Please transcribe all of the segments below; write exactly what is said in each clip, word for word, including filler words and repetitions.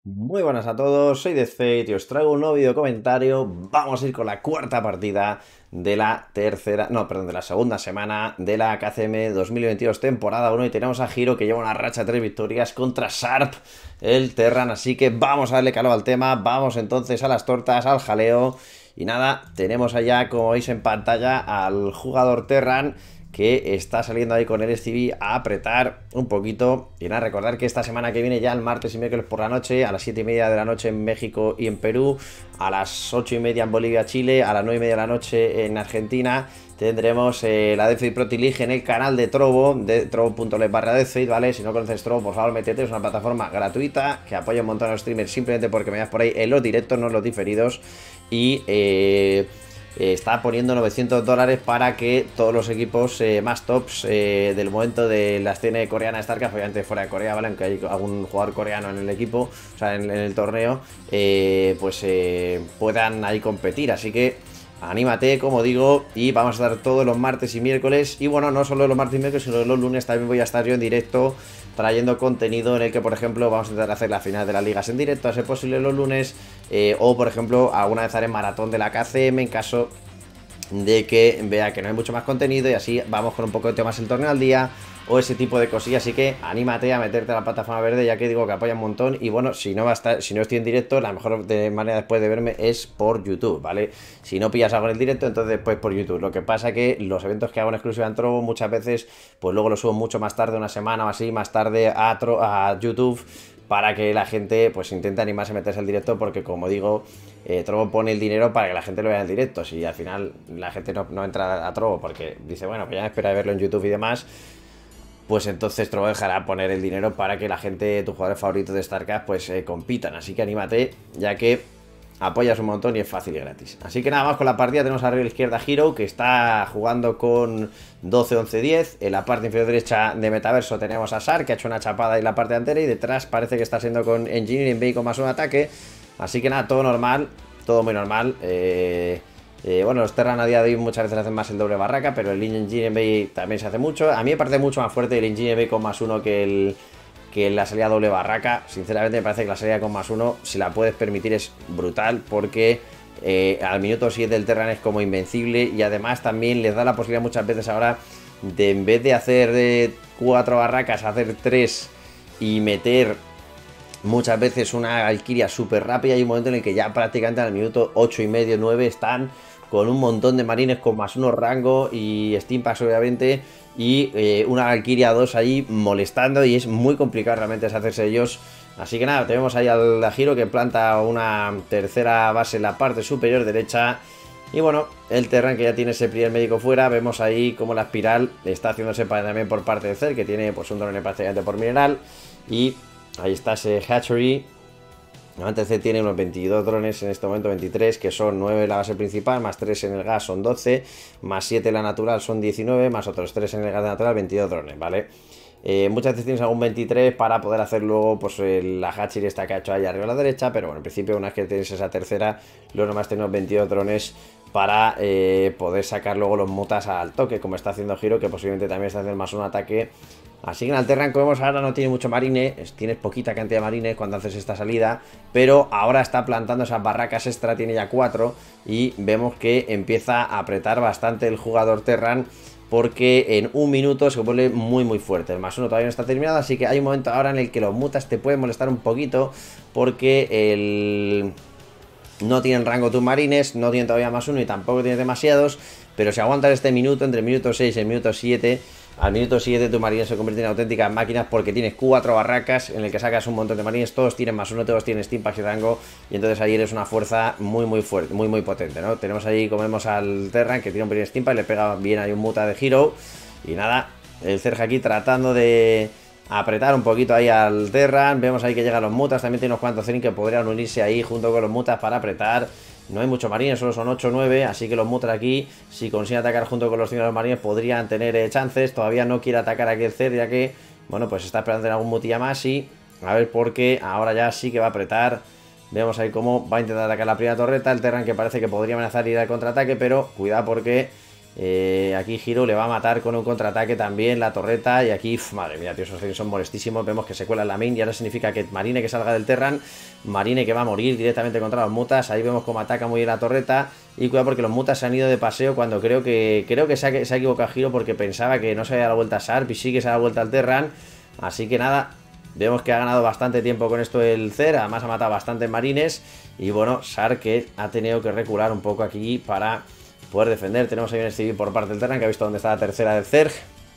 Muy buenas a todos, soy DeathFate y os traigo un nuevo video comentario. Vamos a ir con la cuarta partida de la tercera, no, perdón, de la segunda semana de la K C M dos mil veintidós temporada uno y tenemos a Hiro que lleva una racha de tres victorias contra Sharp, el Terran, así que vamos a darle calor al tema, vamos entonces a las tortas, al jaleo y nada, tenemos allá como veis en pantalla al jugador Terran que está saliendo ahí con el S T V a apretar un poquito. Y nada, recordar que esta semana que viene ya el martes y miércoles por la noche, a las siete y media de la noche en México y en Perú, a las ocho y media en Bolivia, Chile, a las nueve y media de la noche en Argentina, tendremos eh, la DeathFate Pro League en el canal de Trovo, de trovo punto l barra DeathFate, ¿vale? Si no conoces Trovo, por favor, métete, es una plataforma gratuita que apoya un montón a los streamers simplemente porque me das por ahí en los directos, no en los diferidos. Y eh... está poniendo novecientos dólares para que todos los equipos eh, más tops eh, del momento de la escena coreana de StarCraft, obviamente fuera de Corea, ¿vale? Aunque hay algún jugador coreano en el equipo, o sea, en, en el torneo, eh, pues eh, puedan ahí competir. Así que anímate, como digo, y vamos a estar todos los martes y miércoles. Y bueno, no solo los martes y miércoles, sino los lunes también voy a estar yo en directo trayendo contenido en el que, por ejemplo, vamos a intentar hacer la final de las ligas en directo, a ser posible los lunes, eh, o por ejemplo, alguna vez haré maratón de la K C M en caso de que vea que no hay mucho más contenido y así vamos con un poco de temas el torneo al día o ese tipo de cosillas. Así que anímate a meterte a la plataforma verde, ya que digo que apoya un montón. Y bueno, si no va a estar, si no estoy en directo, la mejor de manera después de verme es por YouTube, ¿vale? Si no pillas algo en el directo, entonces después por YouTube. Lo que pasa que los eventos que hago en exclusiva en Trovo muchas veces, pues luego los subo mucho más tarde, una semana o así, más tarde a, Tro a YouTube, para que la gente pues intente animarse a meterse al directo, porque como digo, eh, Trovo pone el dinero para que la gente lo vea en el directo. Si al final la gente no, no entra a Trovo porque dice, bueno, pues ya me espera de verlo en YouTube y demás, pues entonces Trovo dejará poner el dinero para que la gente, tus jugadores favoritos de StarCraft, pues eh, compitan. Así que anímate, ya que apoyas un montón y es fácil y gratis. Así que nada más con la partida. Tenemos arriba a la izquierda Hiro, que está jugando con doce once diez. En la parte inferior derecha de Metaverso tenemos a Sar, que ha hecho una chapada en la parte delantera, y detrás parece que está siendo con Engineering Bay con más un ataque. Así que nada, todo normal, todo muy normal. Eh... Eh, bueno, los Terran a día de hoy muchas veces hacen más el doble barraca, pero el Engineering Bay también se hace mucho. A mí me parece mucho más fuerte el Engineering Bay con más uno que el... que la salida doble barraca. Sinceramente me parece que la salida con más uno, si la puedes permitir, es brutal, porque eh, al minuto siete el Terran es como invencible, y además también les da la posibilidad muchas veces ahora de, en vez de hacer de cuatro barracas, hacer tres y meter muchas veces una Valkyria súper rápida. Hay un momento en el que ya prácticamente al minuto ocho y medio, nueve están con un montón de marines con más uno rango y Steampacks obviamente, y eh, una Valkyria dos ahí molestando, y es muy complicado realmente hacerse ellos. Así que nada, tenemos ahí al Hiro que planta una tercera base en la parte superior derecha. Y bueno, el Terran que ya tiene ese primer médico fuera. Vemos ahí como la espiral está haciéndose también por parte de Cer, que tiene pues un drone prácticamente por mineral. Y ahí está ese hatchery. Antes C tiene unos veintidós drones en este momento, veintitrés, que son nueve en la base principal, más tres en el gas son doce, más siete en la natural son diecinueve, más otros tres en el gas natural, veintidós drones, ¿vale? Eh, muchas veces tienes algún veintitrés para poder hacer luego pues la hatchery esta que ha hecho ahí arriba a la derecha, pero bueno, en principio una vez que tienes esa tercera, luego nomás tenemos veintidós drones para eh, poder sacar luego los mutas al toque, como está haciendo Hiro, que posiblemente también está haciendo más un ataque. Así que en el Terran, como vemos ahora, no tiene mucho marine, tienes poquita cantidad de marines cuando haces esta salida, pero ahora está plantando esas barracas extra, tiene ya cuatro, y vemos que empieza a apretar bastante el jugador Terran, porque en un minuto se vuelve muy muy fuerte. El más uno todavía no está terminado, así que hay un momento ahora en el que los mutas te pueden molestar un poquito, porque el... no tienen rango tus marines, no tienen todavía más uno y tampoco tienes demasiados, pero si aguantas este minuto, entre el minuto seis y el minuto siete, al minuto siete tu marines se convierten en auténticas máquinas, porque tienes cuatro barracas en el que sacas un montón de marines, todos tienen más uno, todos tienen Steampacks y rango, y entonces ahí eres una fuerza muy muy fuerte, muy muy potente, ¿no? Tenemos ahí, como vemos, al Terran que tiene un primer Steampack, le pega bien ahí un muta de Hiro, y nada, el Zerg aquí tratando de apretar un poquito ahí al Terran. Vemos ahí que llegan los mutas, también tiene unos cuantos Zerin que podrían unirse ahí junto con los mutas para apretar. No hay muchos marines, solo son ocho o nueve, así que los mutas aquí, si consiguen atacar junto con los cinco de los marines, podrían tener eh, chances. Todavía no quiere atacar aquí el Zed, ya que, bueno, pues está esperando en algún mutilla más, y a ver por qué ahora ya sí que va a apretar. Vemos ahí cómo va a intentar atacar la primera torreta, el Terran que parece que podría amenazar ir al contraataque, pero cuidado porque Eh, aquí Hiro le va a matar con un contraataque también la torreta. Y aquí, uf, madre mía, tío, esos Zerlings son molestísimos. Vemos que se cuela en la main y ahora significa que Marine que salga del Terran, Marine que va a morir directamente contra los mutas. Ahí vemos cómo ataca muy bien la torreta. Y cuidado porque los mutas se han ido de paseo cuando creo que creo que se ha, se ha equivocado Hiro, porque pensaba que no se había dado la vuelta a Sharp y sí que se ha dado vuelta al Terran. Así que nada, vemos que ha ganado bastante tiempo con esto el Zer. Además ha matado bastantes marines. Y bueno, Sharp que ha tenido que recular un poco aquí para poder defender. Tenemos ahí un Stevie por parte del Terran que ha visto dónde está la tercera del Zerg.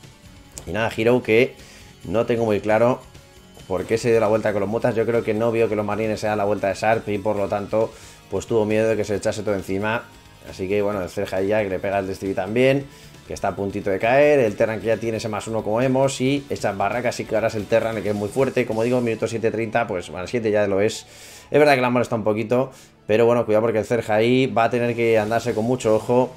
Y nada, Hiro que no tengo muy claro por qué se dio la vuelta con los mutas. Yo creo que no vio que los marines se dan la vuelta de Sharp y por lo tanto pues tuvo miedo de que se echase todo encima. Así que bueno, el Zerg ahí ya que le pega el Stevie también, que está a puntito de caer. El Terran que ya tiene ese más uno como vemos. Y esas barracas sí que ahora es el Terran, que es muy fuerte. Como digo, minuto siete treinta, pues bueno, siete ya lo es. Es verdad que la molesta un poquito, pero bueno, cuidado porque el Zerg ahí va a tener que andarse con mucho ojo,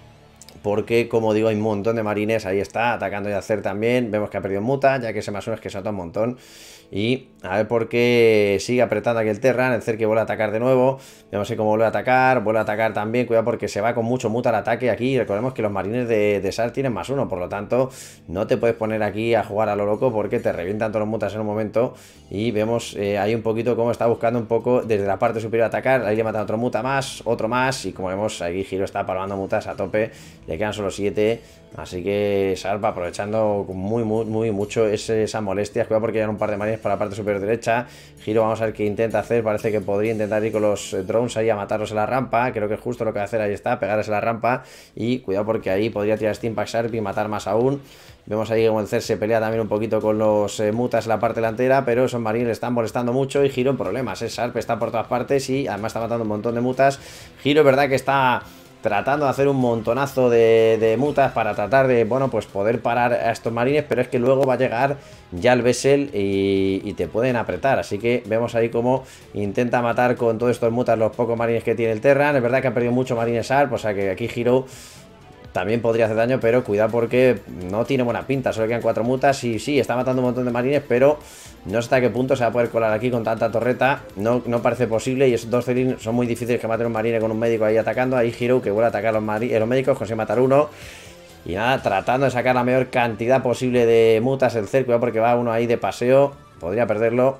porque como digo hay un montón de marines. Ahí está, atacando ya al Zerg también. Vemos que ha perdido muta, ya que ese más uno es que se nota un montón. Y a ver por qué sigue apretando aquí el Terran. El Zerg que vuelve a atacar de nuevo. Vemos cómo vuelve a atacar, vuelve a atacar también. Cuidado porque se va con mucho muta al ataque aquí. Recordemos que los marines de, de Sharp tienen más uno, por lo tanto no te puedes poner aquí a jugar a lo loco porque te revientan todos los mutas en un momento. Y vemos eh, ahí un poquito cómo está buscando un poco desde la parte superior atacar. Ahí le matan otro muta más, otro más. Y como vemos aquí Hiro está palmando mutas a tope. Le quedan solo siete. Así que Sharp aprovechando muy, muy, muy mucho ese, esas molestias. Cuidado porque hay un par de marines por la parte superior derecha. Hiro, vamos a ver qué intenta hacer. Parece que podría intentar ir con los drones ahí a matarlos en la rampa. Creo que es justo lo que va a hacer. Ahí está, pegarles en la rampa. Y cuidado porque ahí podría tirar Steampack Sharp y matar más aún. Vemos ahí como el Zer se pelea también un poquito con los eh, mutas en la parte delantera, pero esos marines le están molestando mucho y Hiro en problemas. ¿eh? Sharp está por todas partes y además está matando un montón de mutas. Hiro es verdad que está tratando de hacer un montonazo de, de mutas para tratar de, bueno, pues poder parar a estos marines, pero es que luego va a llegar ya el Vessel y, y te pueden apretar. Así que vemos ahí cómo intenta matar con todos estos mutas los pocos marines que tiene el Terran. Es verdad que ha perdido mucho marines Sharp, o sea que aquí Hiro también podría hacer daño, pero cuidado porque no tiene buena pinta. Solo quedan cuatro mutas y sí, está matando un montón de marines, pero no sé hasta qué punto se va a poder colar aquí con tanta torreta. No, no parece posible y esos dos Zerlings son muy difíciles que maten un marine con un médico ahí atacando. Ahí Hiro que vuelve a atacar a los, los médicos, consigue matar uno. Y nada, tratando de sacar la mayor cantidad posible de mutas el Zerg, cuidado porque va uno ahí de paseo. Podría perderlo.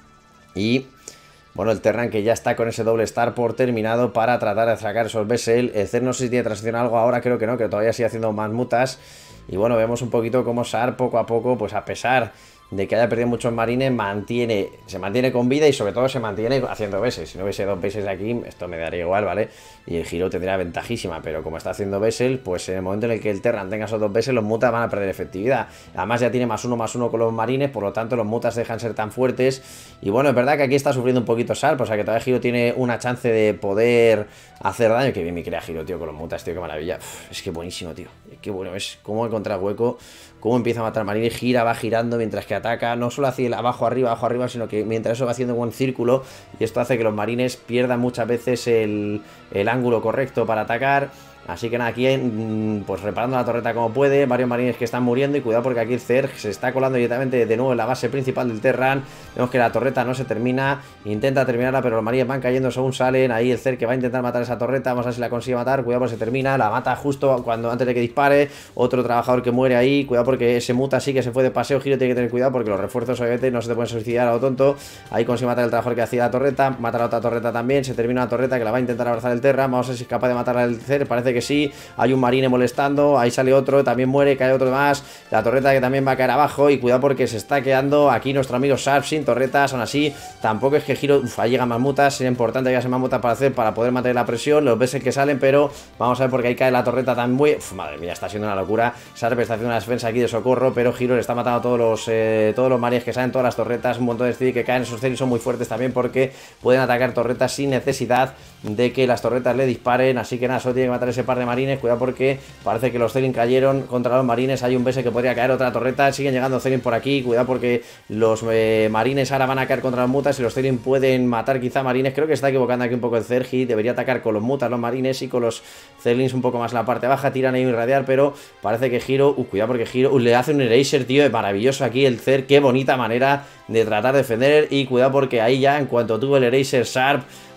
Y bueno, el Terran que ya está con ese doble star por terminado para tratar de sacar esos Vessel. El Zerg no sé si tiene transición algo ahora, creo que no, que todavía sigue haciendo más mutas. Y bueno, vemos un poquito cómo Sharp poco a poco, pues a pesar de que haya perdido muchos marines, mantiene, se mantiene con vida y sobre todo se mantiene haciendo Vessel. Si no hubiese dos Vessel aquí, esto me daría igual, ¿vale? Y el Hiro tendría ventajísima, pero como está haciendo Vessel, pues en el momento en el que el Terran tenga esos dos Vessel, los mutas van a perder efectividad. Además ya tiene más uno, más uno con los marines, por lo tanto los mutas dejan ser tan fuertes. Y bueno, es verdad que aquí está sufriendo un poquito Sharp, o sea que todavía Hiro tiene una chance de poder hacer daño. Que bien me crea Hiro, tío, con los mutas, tío, qué maravilla. Uf, es que buenísimo, tío. Qué bueno, es cómo encontrar hueco, cómo empieza a matar marines, gira, va girando mientras que ataca, no solo hacia el abajo, arriba, abajo, arriba, sino que mientras eso va haciendo un buen círculo, y esto hace que los marines pierdan muchas veces el, el ángulo correcto para atacar. Así que nada, aquí pues reparando la torreta como puede, varios marines que están muriendo y cuidado porque aquí el Zerg se está colando directamente de nuevo en la base principal del Terran. Vemos que la torreta no se termina, intenta terminarla pero los marines van cayendo según salen. Ahí el Zerg que va a intentar matar esa torreta, vamos a ver si la consigue matar, cuidado porque se termina, la mata justo cuando antes de que dispare. Otro trabajador que muere ahí, cuidado porque ese muta sí que se fue de paseo. Hiro tiene que tener cuidado porque los refuerzos obviamente no se te pueden suicidar a lo tonto. Ahí consigue matar el trabajador que hacía la torreta, mata la otra torreta también, se termina la torreta que la va a intentar abrazar el Terran. Vamos a ver si es capaz de matar al Zerg, parece que sí. Hay un marine molestando, ahí sale otro, también muere, cae otro más. La torreta que también va a caer abajo y cuidado porque se está quedando aquí nuestro amigo Sharp sin torretas. Aún así, tampoco es que Hiro, uf, ahí llegan más mutas, sería importante que haya más mutas para hacer, para poder mantener la presión, los Vessel que salen, pero vamos a ver porque ahí cae la torreta también. Uf, madre mía, está siendo una locura. Sharp está haciendo una defensa aquí de socorro, pero Hiro le está matando a todos los, eh, todos los marines que salen, todas las torretas, un montón de Stevie que caen. Esos Zerlings son muy fuertes también porque pueden atacar torretas sin necesidad de que las torretas le disparen, así que nada, solo tiene que matar ese par de marines. Cuidado porque parece que los Zerlings cayeron contra los marines, hay un Vessel que podría caer, otra torreta, siguen llegando Zerlings por aquí, cuidado porque los eh, marines ahora van a caer contra los mutas y los Zerlings pueden matar quizá marines. Creo que está equivocando aquí un poco el Zerg y debería atacar con los mutas los marines y con los Zerlings un poco más en la parte baja, tiran ahí un irradiar, pero parece que Hiro, uh, cuidado porque Hiro uh, le hace un eraser, tío, maravilloso aquí el Zerg, qué bonita manera de tratar de defender. Y cuidado porque ahí ya en cuanto tuvo el eraser Sharp,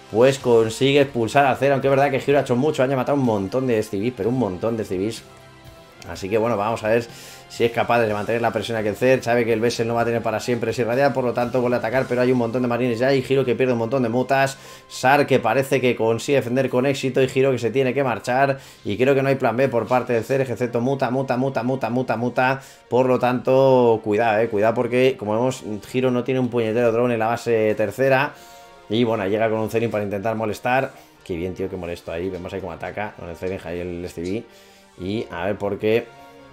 pues consigue expulsar al cero. Aunque es verdad que Hiro ha hecho mucho, ha matado un montón de civis, pero un montón de civis. Así que bueno, vamos a ver si es capaz de mantener la presión aquí el Zer. Sabe que el Vessel no va a tener para siempre ese irradiar, por lo tanto vuelve a atacar, pero hay un montón de marines ya y Hiro que pierde un montón de mutas. Sar que parece que consigue defender con éxito y Hiro que se tiene que marchar. Y creo que no hay plan B por parte del Zer, excepto muta, muta, muta, muta, muta, muta. Por lo tanto, cuidado, eh, cuidado porque como vemos, Hiro no tiene un puñetero drone en la base tercera. Y bueno, llega con un Zerin para intentar molestar. Qué bien, tío, que molesto ahí. Vemos ahí cómo ataca con el Zerin, ahí el S C V. Y a ver por qué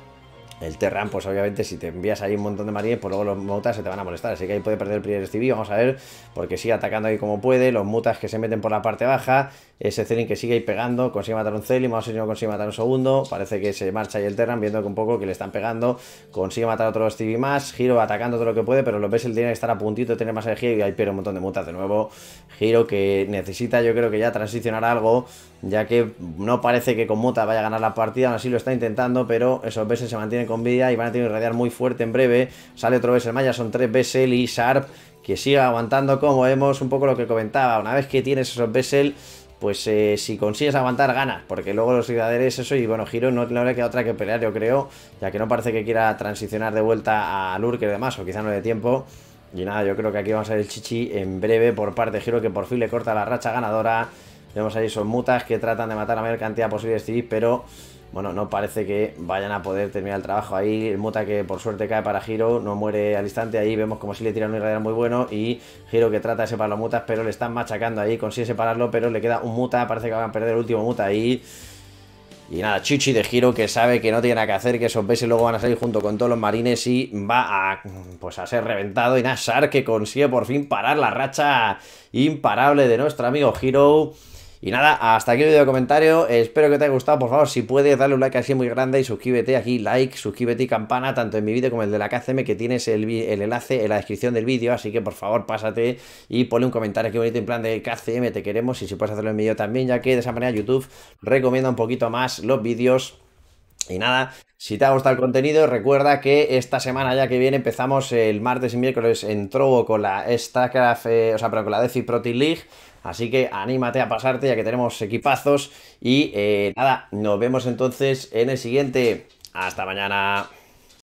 el Terran, pues obviamente si te envías ahí un montón de marines, pues luego los mutas se te van a molestar. Así que ahí puede perder el primer S C V. Vamos a ver, porque sigue atacando ahí como puede. Los mutas que se meten por la parte baja. Ese Zerin que sigue ahí pegando. Consigue matar un Zerin. Vamos a ver si no consigue matar un segundo. Parece que se marcha ahí el Terran, viendo que un poco que le están pegando. Consigue matar otro S C V más. Hiro atacando todo lo que puede, pero los Vessel tiene que estar a puntito de tener más energía. Y ahí pierde un montón de mutas de nuevo. Hiro que necesita, yo creo que ya transicionar algo, ya que no parece que con muta vaya a ganar la partida. Aún así lo está intentando, pero esos Vessel se mantienen con vida y van a tener que irradiar muy fuerte en breve. Sale otro Vessel Maya, son tres Vessel y Sharp que sigue aguantando, como vemos, un poco lo que comentaba. Una vez que tienes esos Vessel, pues eh, si consigues aguantar, ganas, porque luego los irradiadores eso, y bueno, Hiro no, no le queda otra que pelear, yo creo, ya que no parece que quiera transicionar de vuelta a Lurker y demás, o quizá no le dé tiempo. Y nada, yo creo que aquí vamos a ver el chichi en breve por parte de Hiro, que por fin le corta la racha ganadora. Vemos ahí esos mutas que tratan de matar la mayor cantidad posible de civis, pero bueno, no parece que vayan a poder terminar el trabajo ahí. El muta que por suerte cae para Hiro, no muere al instante. Ahí vemos como si le tiran un irradiar muy bueno. Y Hiro que trata de separar los mutas, pero le están machacando ahí. Consigue separarlo, pero le queda un muta. Parece que van a perder el último muta ahí. Y nada, chichi de Hiro que sabe que no tiene nada que hacer, que esos Vessel luego van a salir junto con todos los marines y va a, pues a ser reventado. Y nada, Sar que consigue por fin parar la racha imparable de nuestro amigo Hiro. Y nada, hasta aquí el vídeo de comentario, espero que te haya gustado, por favor, si puedes darle un like así muy grande y suscríbete aquí, like, suscríbete y campana, tanto en mi vídeo como el de la K C M, que tienes el, el enlace en la descripción del vídeo, así que por favor pásate y ponle un comentario aquí bonito en plan de K C M, te queremos, y si puedes hacerlo en mi vídeo también, ya que de esa manera YouTube recomienda un poquito más los vídeos. Y nada, si te ha gustado el contenido, recuerda que esta semana ya que viene empezamos el martes y miércoles en Trovo con la StarCraft, eh, o sea, pero con la Defi Pro Team League. Así que anímate a pasarte ya que tenemos equipazos. Y eh, nada, nos vemos entonces en el siguiente. Hasta mañana.